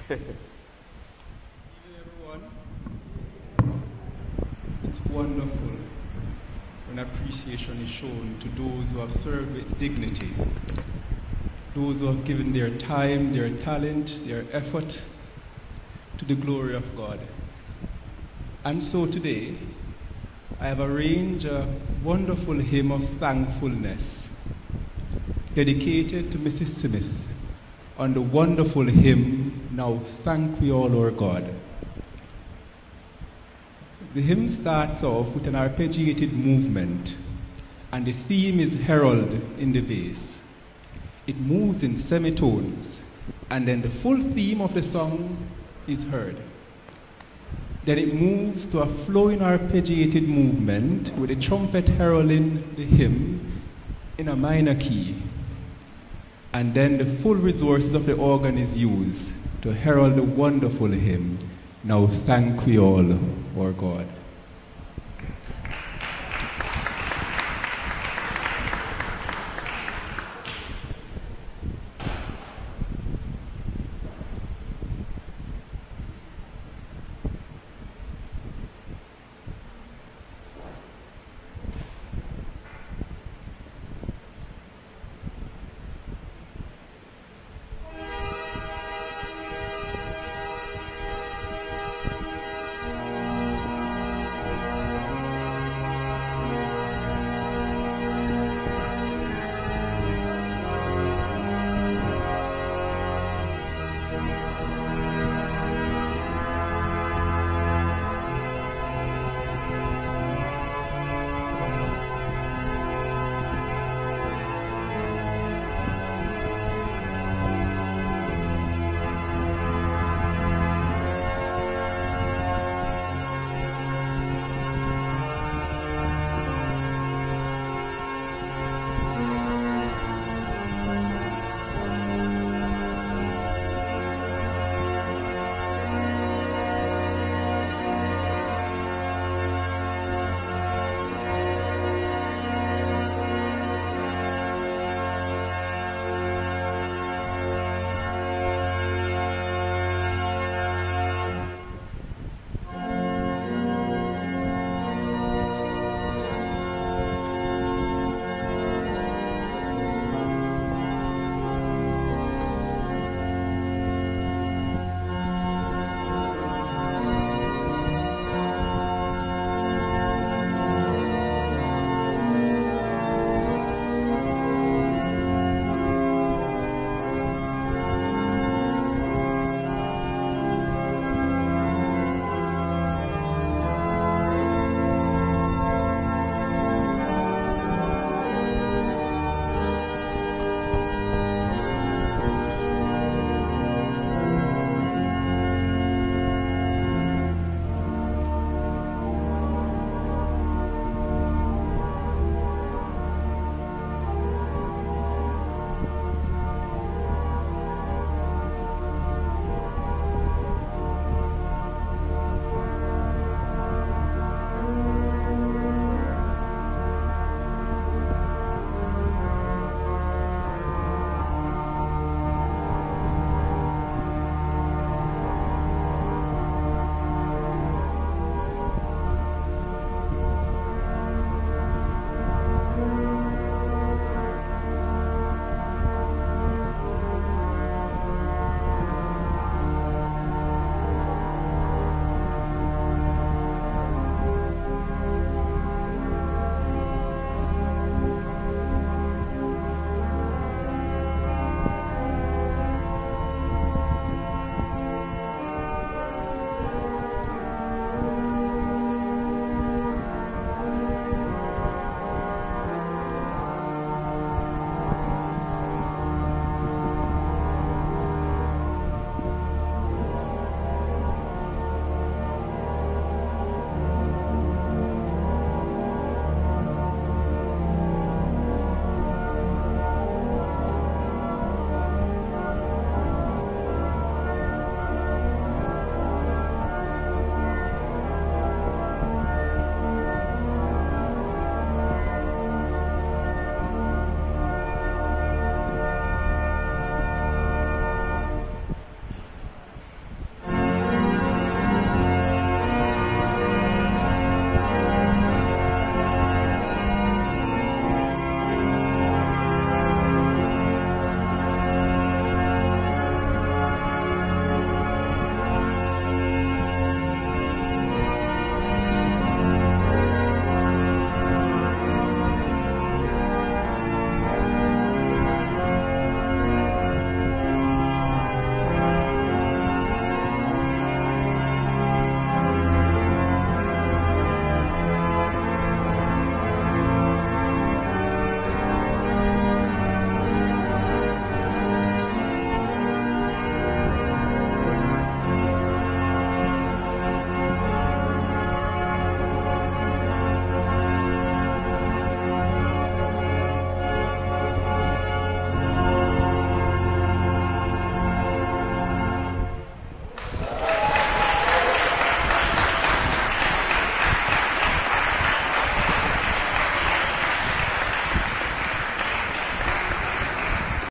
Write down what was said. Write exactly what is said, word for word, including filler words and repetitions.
everyone. It's wonderful when appreciation is shown to those who have served with dignity, those who have given their time, their talent, their effort to the glory of God. And so today, I have arranged a wonderful hymn of thankfulness dedicated to Missus Smith on the wonderful hymn, Now Thank We All Our God. The hymn starts off with an arpeggiated movement, and the theme is herald in the bass. It moves in semitones, and then the full theme of the song is heard. Then it moves to a flowing arpeggiated movement with the trumpet heralding the hymn in a minor key. And then the full resources of the organ is used to herald the wonderful hymn, Now Thank We All Our God.